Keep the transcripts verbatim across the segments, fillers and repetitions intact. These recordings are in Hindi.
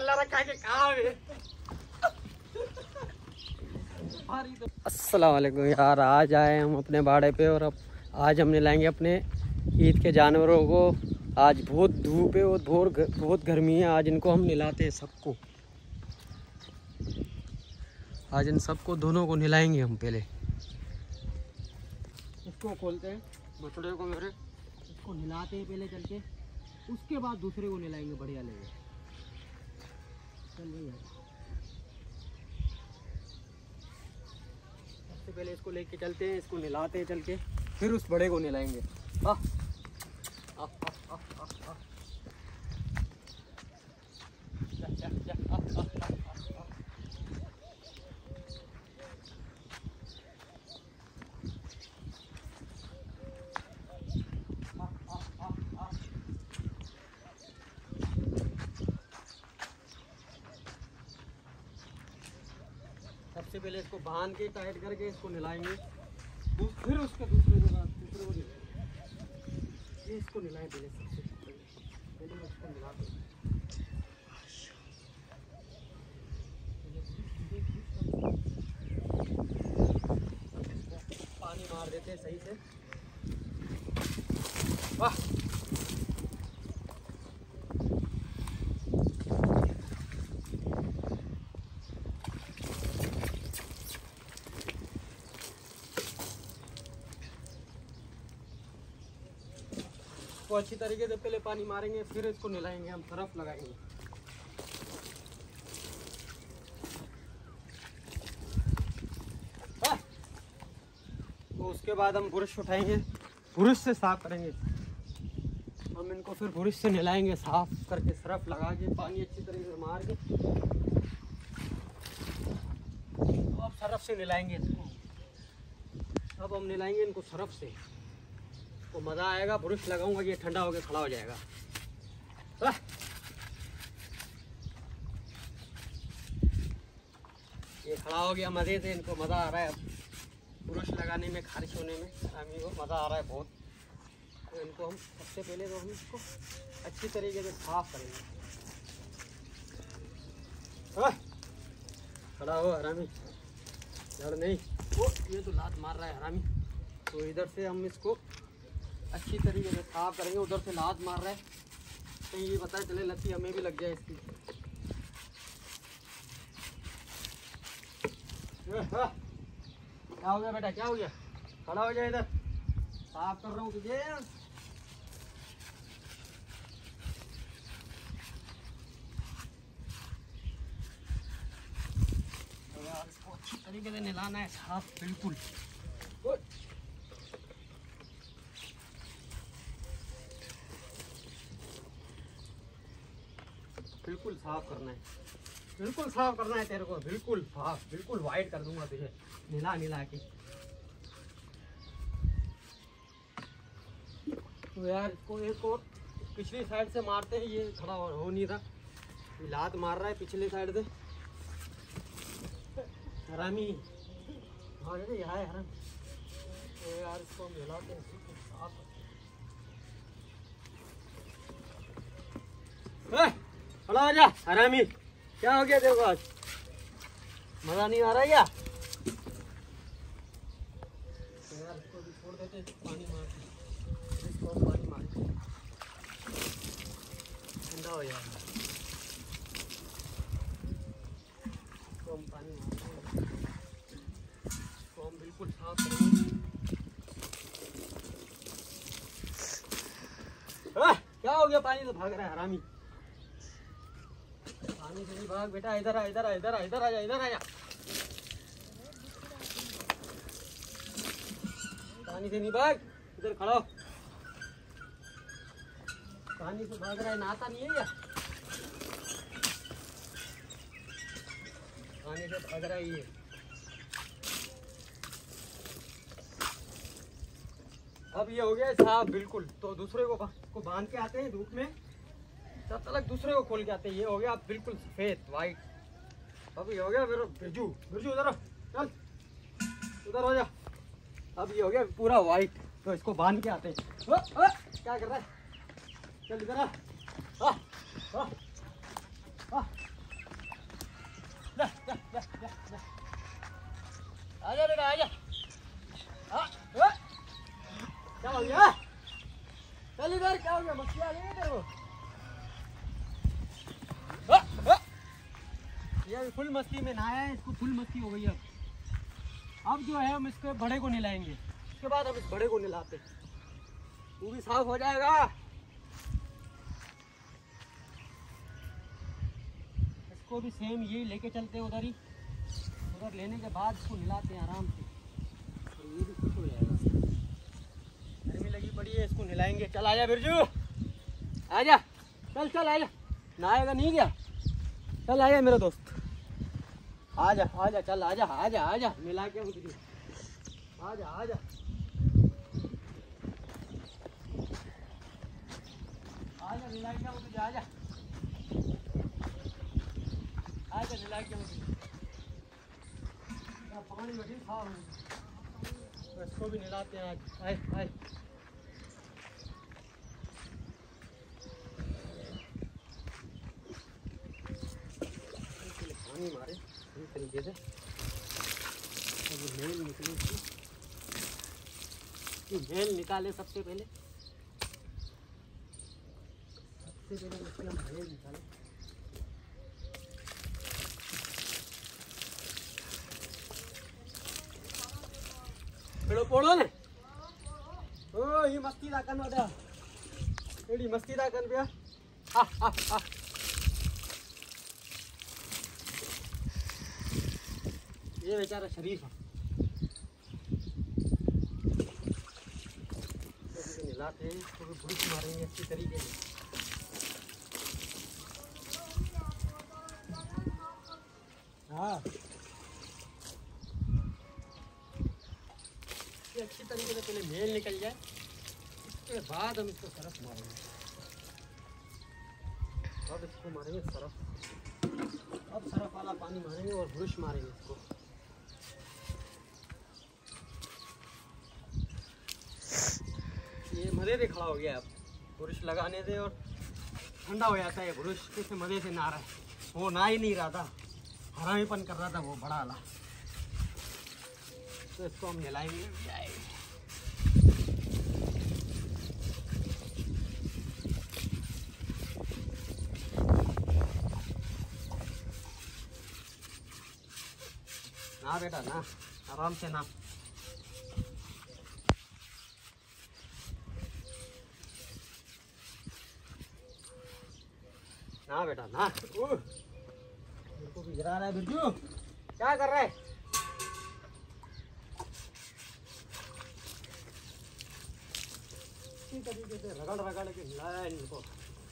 पल्ला रखा के कहाँ है। अस्सलाम वालेकुम यार, आज आए हम अपने बाड़े पे और अब आज हमने लाएंगे अपने ईद के जानवरों को। आज बहुत धूप है और बहुत बहुत गर्मी है। आज इनको हम नहलाते हैं सबको। आज इन सबको दोनों को नहलाएंगे हम। पहले इसको खोलते हैं, बछड़े को मेरे इसको नहलाते हैं पहले चल के, उसके बाद दूसरे को नहलाएंगे बढ़िया लेंगे। चल रही है। सबसे पहले इसको लेके चलते हैं, इसको नहलाते हैं चल के, फिर उस बड़े को नहलाएंगे। हाँ आ, आ, आ, आ, आ। जा, जा, जा, आ, आ, आ, आ, आ। सबसे पहले इसको बांध के टाइट करके इसको नहलाएंगे, फिर उसके दूसरे के बाद दूसरे को ये इसको नहलाएं। पहले सबसे पहले पहले इसको नहलाते हैं। पानी मार देते हैं सही से। वाह, को अच्छी तरीके से पहले पानी मारेंगे, फिर इसको नहलाएंगे हम, सरफ लगाएंगे। तो उसके बाद हम ब्रश उठाएंगे, ब्रश से साफ करेंगे हम इनको, फिर ब्रश से नहलाएंगे साफ करके, सरफ लगा के पानी अच्छी तरीके से मार के। तो अब सरफ से नहलाएंगे इसको। अब हम नहलाएंगे इनको सरफ से, तो मज़ा आएगा। ब्रश लगाऊंगा, ये ठंडा होकर खड़ा हो जाएगा। ये खड़ा हो गया मज़े से, इनको मज़ा आ रहा है ब्रश लगाने में, खारिश होने में हमें को मज़ा आ रहा है बहुत। तो इनको हम सबसे पहले तो हम इसको अच्छी तरीके से साफ करेंगे। खड़ा हो हरामी, डर नहीं। ओ ये तो लात मार रहा है हरामी। तो इधर से हम इसको अच्छी तरीके से साफ करेंगे, उधर से लात मार रहा है, कहीं ये पता चले लत्ती हमें भी लग जाए इसकी। क्या हो गया बेटा, क्या हो गया? खड़ा हो जाए, इधर साफ कर रहा हूँ तुझे। तो यार इसको अच्छी तरीके से नहलाना है साफ, बिल्कुल बिल्कुल साफ करना है, बिल्कुल साफ करना है तेरे को, बिल्कुल साफ, बिल्कुल वाइट कर दूंगा तुझे नीला नीला के। तो यार इसको एक और पिछली साइड से मारते हैं, ये खड़ा हो नहीं रहा, ये लात मार रहा है पिछली साइड से। हरामी यहाँ है हरामी। तो यार इसको हम हिलाते हैं, साफ खड़ा हो जा हरामी। क्या हो गया तेरे को, आज मजा नहीं आ रहा क्या? तो यार इसको भी छोड़ देते, पानी मार के इसको पानी मार के ठंडा हो जाएगा। इसको हम पानी मारते हैं, इसको हम बिल्कुल साफ करेंगे। क्या हो गया, पानी तो भाग रहा है हरामी। पानी से नहीं भाग बेटा, इधर आ, इधर आ, इधर आ, इधर आ जा, इधर आ जा। पानी से नहीं भाग, इधर खड़ा हो। पानी से भाग रहा है, नहाता नहीं है क्या? पानी से भाग रहा है ये। अब ये हो गया साफ बिल्कुल। तो दूसरे को को बांध के आते हैं धूप में, तब तक दूसरे को खोल के आते हैं। ये हो गया आप बिल्कुल सफेद वाइट। अब ये हो गया फिर बिरजू, बिरजू उधर चल, उधर हो जा। अब ये हो गया पूरा वाइट। तो इसको बांध के आते हैं। ओ, ओ, क्या कर रहा है, चल इधर आ, आ, आ, आ, मस्ती आ गई है तेरे को? आ, आ। ये अभी फुल मस्ती में नहाया है, इसको फुल मस्ती हो गई अब। अब जो है हम इसके बड़े को नहलाएंगे, उसके बाद हम इस बड़े को नहलाते, वो भी साफ हो जाएगा। इसको भी सेम यही लेके चलते हैं उधर ही, उधर लेने के बाद इसको नहलाते हैं आराम से, और ये भी खुश हो जाएगा। गर्मी लगी पड़ी है, इसको नहलाएंगे। चल आजा बिरजू, आजा, चल चल आजा। नहाएगा नहीं क्या? चल आजा मेरा दोस्त, आजा आजा, चल आजा आजा आजा, मिला के उतरी, आजा आजा। आजा मिला के उतरी, आजा आजा मिला के उतरी। पानी में ठीक खा, इसको भी नहलाते हैं आज। आए आए, पानी मारे इस तरीके से, मेल निकले, मेल निकाले सबसे पहले, सबसे पहले इसके हम मेल निकाले। पेड़ो पोड़ो ने, ओ ये मस्ती दा कन वदा, एडी मस्ती दा कन पिया, हा हा हा। ये बेचारा शरीफ है, तो नहलाते हैं, इसको भी ब्रश मारेंगे अच्छी तरीके से। हाँ, अच्छी तरीके से पहले मेल निकल जाए, उसके बाद हम इसको सरफ मारेंगे। अब इसको मारेंगे सरफ, अब सरफ वाला पानी मारेंगे और ब्रश मारेंगे इसको। ये मज़े से खड़ा हो गया, अब ब्रश लगाने से और ठंडा हो जाता है ब्रश, किससे मज़े से नहा रहा है। वो नहा ही नहीं रहा था, हरामीपन कर रहा था वो बड़ा वाला, तो इसको हम नहलाएंगे। ना बेटा ना, आराम से ना। ना बेटा ना, मेरे को भी गिरा रहा है बिरजू, क्या कर रहा है? इसी तरीके से रगड़ रगड़ के हिलाया है इनको।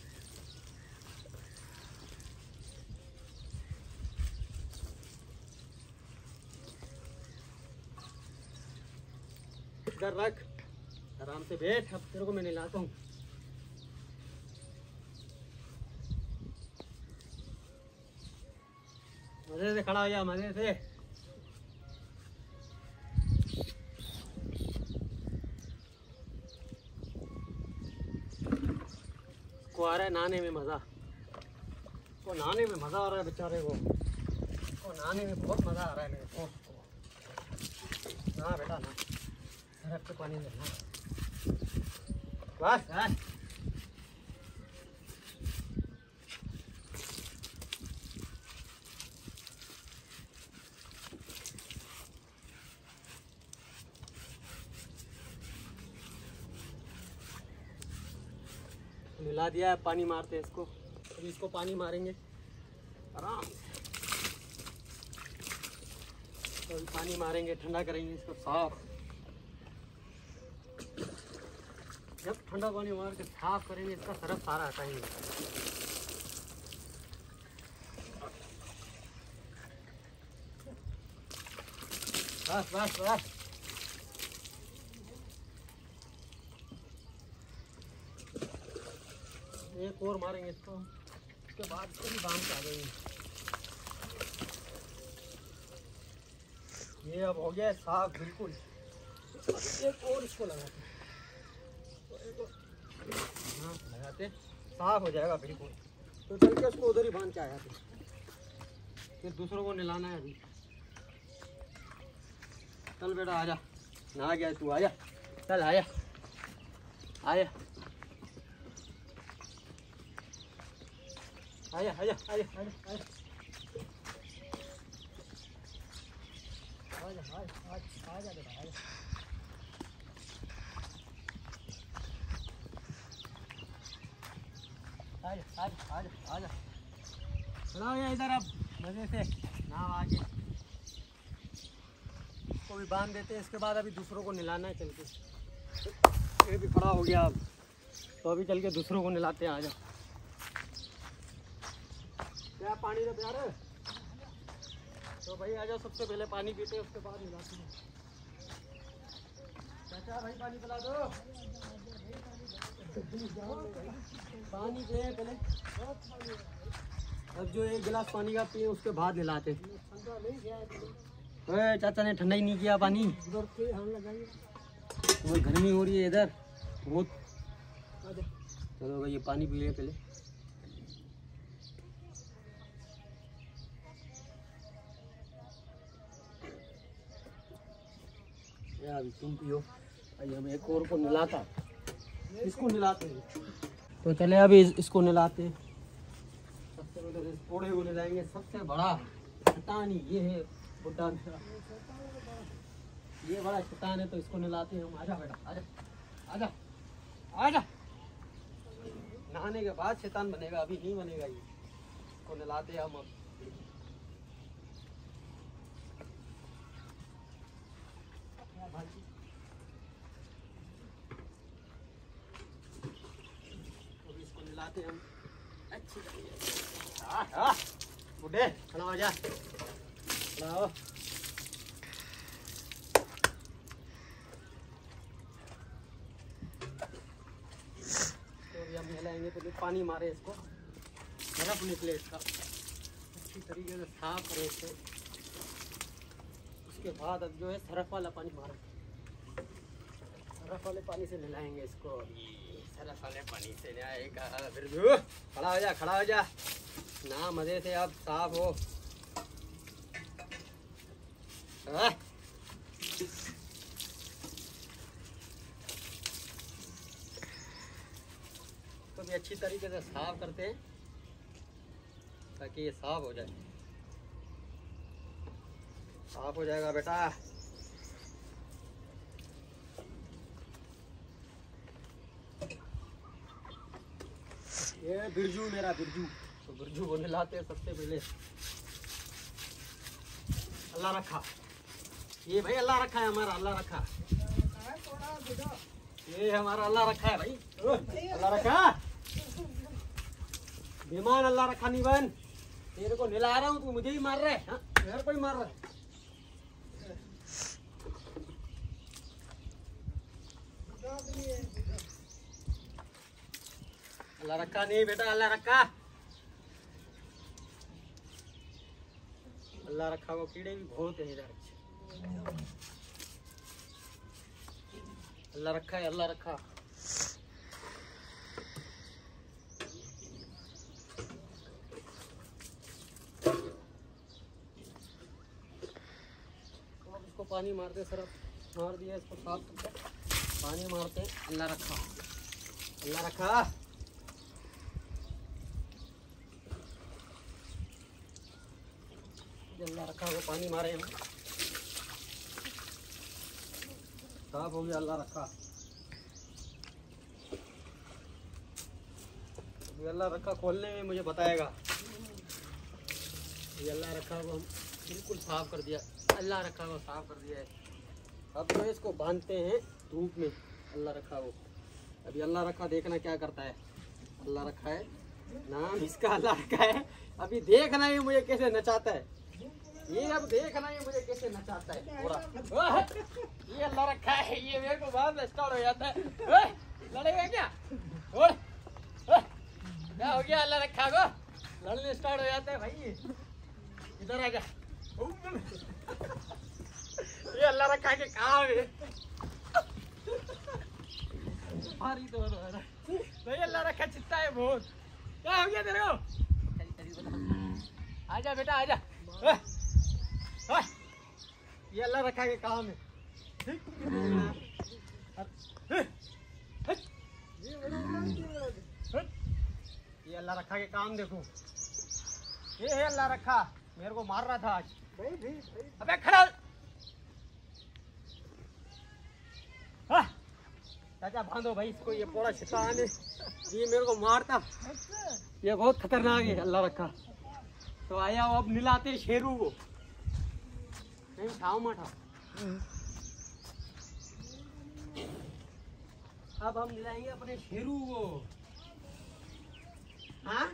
इधर रख, आराम से बैठ, अब तेरे को मैं नहलाता हूँ। मजे से खड़ा हो जा, मजे से। को आ रहा है नहाने में मज़ा, को नहाने में मज़ा आ रहा है बेचारे को, को नहाने में बहुत मज़ा आ रहा है मेरे को। ना बेटा ना, सरफ पे पानी देना, बस बस। मिला दिया है, पानी मारते हैं इसको, अभी इसको पानी मारेंगे आराम से, तो पानी मारेंगे, ठंडा करेंगे इसको साफ। जब ठंडा पानी मार के साफ करेंगे, इसका सरफ सारा आता ही नहीं। बस बस बस, एक और मारेंगे इसको, उसके बाद इसको भी बांध के आ जाएंगे। ये अब हो गया है साफ बिल्कुल, एक और इसको लगाते हैं, हाँ लगाते साफ हो जाएगा बिल्कुल। तो चल के उसको उधर ही बांध के आया थे, फिर दूसरों को नहलाना है अभी। चल बेटा आजा, नहा गया तू, आजा, चल आया आया। आजा आजा आजा आजा आजा आजा आजा आजा बेटा आजा। आजा आजा आजा आजा चलो ये इधर अब मजे से नाव आगे इसको भी बांध देते हैं। इसके बाद अभी दूसरों को नहलाना है चल के। ये भी खड़ा हो गया अब, तो अभी चल के दूसरों को नहलाते हैं। आजा क्या पानी दो प्यार, तो भाई आजा सबसे पहले पानी पीते हैं उसके बाद नहलाते हैं। चाचा भाई पानी पिला दो, पानी दे पहले। अब जो एक गिलास पानी का पिए उसके बाद नहलाते। अरे चाचा ने ठंडा ही नहीं किया पानी, वो गर्मी हो रही है इधर बहुत। चलो भाई ये पानी पी ले पहले। यार तुम पियो, भाई हम एक और को नहलाता, इसको नहलाते हैं। तो चले अभी इसको नहलाते हैं। सबसे पहले इस कोड़े को नहलाएंगे। सबसे बड़ा शैतान ये है बुड्ढा, ये बड़ा शैतान है तो इसको नहलाते हैं हम। आजा बेटा आजा आजा आजा। नहाने के बाद शैतान बनेगा, अभी नहीं बनेगा ये। इसको नहलाते हैं हम अब। तो इसको नहलाते हैं हम अच्छी तरीके। बुढ़े खड़ा हो जा, खड़ा हो। हम नहलाएंगे तो पानी मारे इसको, बर्फ निकले इसका, अच्छी तरीके से साफ करें इसको। उसके बाद अब जो है सरफ वाला पानी मारे, सरफ वाले पानी से नहलाएंगे इसको। सरफ वाले पानी से नहाएगा बिरजू। खड़ा हो जा खड़ा हो जा, ना मजे से अब साफ हो। आ? तो भी अच्छी तरीके से साफ करते हैं ताकि ये साफ हो जाए। साफ हो जाएगा बेटा। ये बिरजू मेरा बिरजू, तो बिरजू को नहलाते हैं सबसे पहले। अल्लाह रखा, ये भाई अल्लाह रखा है हमारा, अल्लाह रखा, ये हमारा अल्लाह रखा है भाई, अल्लाह रखा। बेमान अल्लाह रखा नहीं बन, तेरे को नहला रहा हूँ तू मुझे ही मार रहा है, मेरे को ही मार रहा है। अल्लाह रखा नहीं बेटा, अल्लाह रखा, अल्लाह रखा। वो कीड़े भी बहुत है इधर, अल्लाह रखा है, अल्लाह रखा। तो इसको पानी मारते, सरफ मार दिया, इसको साफ करके पानी मारते। अल्लाह रखा, अल्लाह रखा। अल्लाह रखा वो पानी मारे हम, साफ हो गया। अल्लाह रखा, ये अल्लाह रखा खोलने में मुझे बताएगा। ये अल्लाह रखा को हम बिल्कुल साफ कर दिया, अल्लाह रखा को साफ कर दिया है। अब जो है इसको बांधते हैं धूप में, अल्लाह रखा वो। अभी अल्लाह रखा देखना क्या करता है। अल्लाह रखा है नाम इसका, अल्लाह रखा है। अभी देखना ही मुझे कैसे नचाता है ये, अब देखना ही मुझे कैसे नचाता है पूरा। ये अल्लाह रखा है, ये मेरे को बाद में स्टार्ट हो जाता है। लड़ेगा क्या? और क्या हो गया? अल्लाह रखा को लड़ने स्टार्ट हो जाता है भाई। इधर आ जा। ये अल्लाह रखा के काम है। मारी तो भाई अल्लाह रखा चित्ता है बहुत। क्या हो गया तेरे को? आजा बेटा आजा। ये अल्लाह रखा के काम है। ये अल्लाह रखा के काम देखो। ये है अल्लाह रखा, मेरे को मार रहा था आज। भाई भाई भाई अबे खड़ा। हाँ चाचा बांधो भाई इसको, ये पूरा शैतान है, ये मेरे को मारता, ये बहुत खतरनाक है अल्लाह रखा। तो आया वो अब निलाते शेरू को, नहीं ठाव मठा। अब हम निलाएंगे अपने शेरू को। हाँ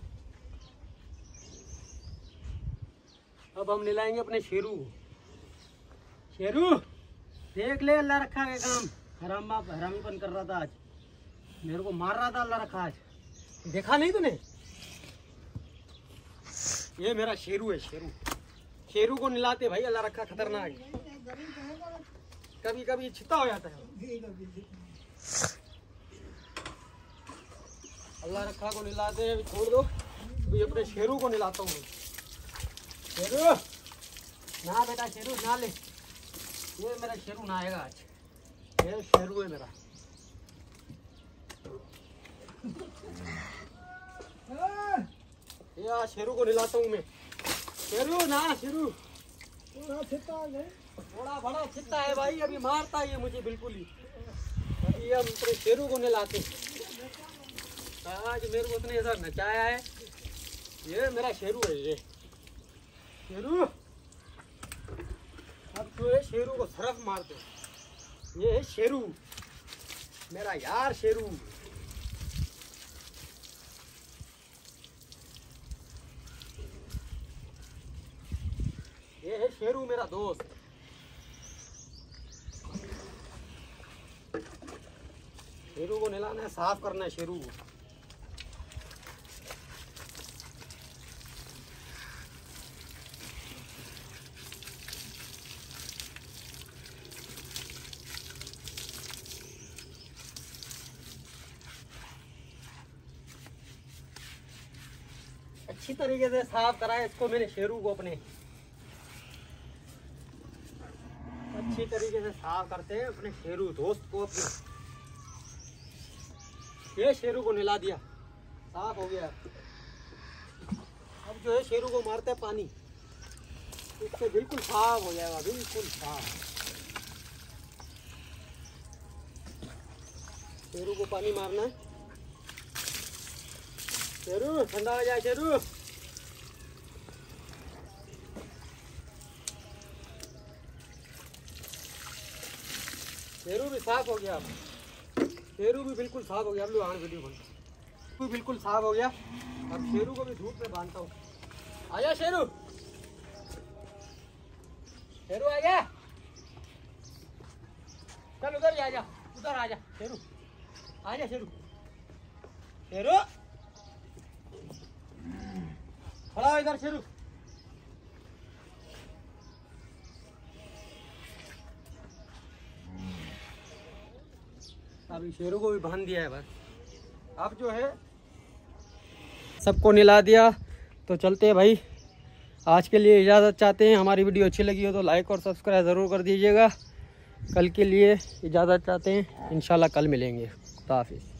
अब हम निलाएंगे अपने शेरू को। शेरू देख ले अल्लाह रखा के काम, हराम बाप हरामीपन कर रहा था आज, मेरे को मार रहा था अल्लाह रखा आज, देखा नहीं तूने? ये मेरा शेरू है, शेरू। शेरू को निलाते भाई अल्लाह रखा खतरनाक है, कभी कभी छिता हो जाता है। अल्लाह रखा को निलाते हैं, छोड़ दो, तो ये अपने शेरू को निलाता हूँ। शेरू ना बेटा, शेरू ना ले, ये मेरा शेरू ना आएगा आज, ये शेरू है मेरा। ये शेरू को निलाता हूँ मैं। शेरू ना, शेरू थोड़ा बड़ा छिता है भाई, अभी मारता है ये मुझे बिल्कुल ही। अभी हम अपने शेरू को निलाते, आज मेरे को उसने ऐसा नचाया है। ये मेरा शेरू है, ये शेरू। अब जो है शेरू को सरफ मारते, ये है शेरू मेरा यार, शेरू। ये है शेरू मेरा दोस्त। शेरू को नहलाना है, साफ करना है शेरू को। अच्छी तरीके से साफ करा है इसको मैंने, शेरू को अपने अच्छी तरीके से साफ करते हैं अपने शेरू दोस्त को अपने। ये शेरू को नहला दिया, साफ हो गया। अब जो है शेरू को मारते हैं पानी, इससे बिल्कुल साफ हो जाएगा, बिल्कुल साफ। शेरू को पानी मारना है। शेरू ठंडा हो जाए, शेरू शेरू भी साफ हो गया, शेरू भी बिल्कुल साफ हो गया। अब लो आन वीडियो बन भी बिल्कुल साफ हो गया। अब शेरू को भी धूप में बांधता हूँ। आजा शेरू, शेरू आ गया, चल उधर ही आजा, उधर आजा शेरू, आजा शेरू, शेरू खड़ा हो इधर शेरू। अभी शेरू को भी बांध दिया है बस। अब जो है सबको निला दिया, तो चलते हैं भाई। आज के लिए इजाज़त चाहते हैं। हमारी वीडियो अच्छी लगी हो तो लाइक और सब्सक्राइब ज़रूर कर दीजिएगा। कल के लिए इजाज़त चाहते हैं, इंशाल्लाह कल मिलेंगे। खुदा हाफिज़।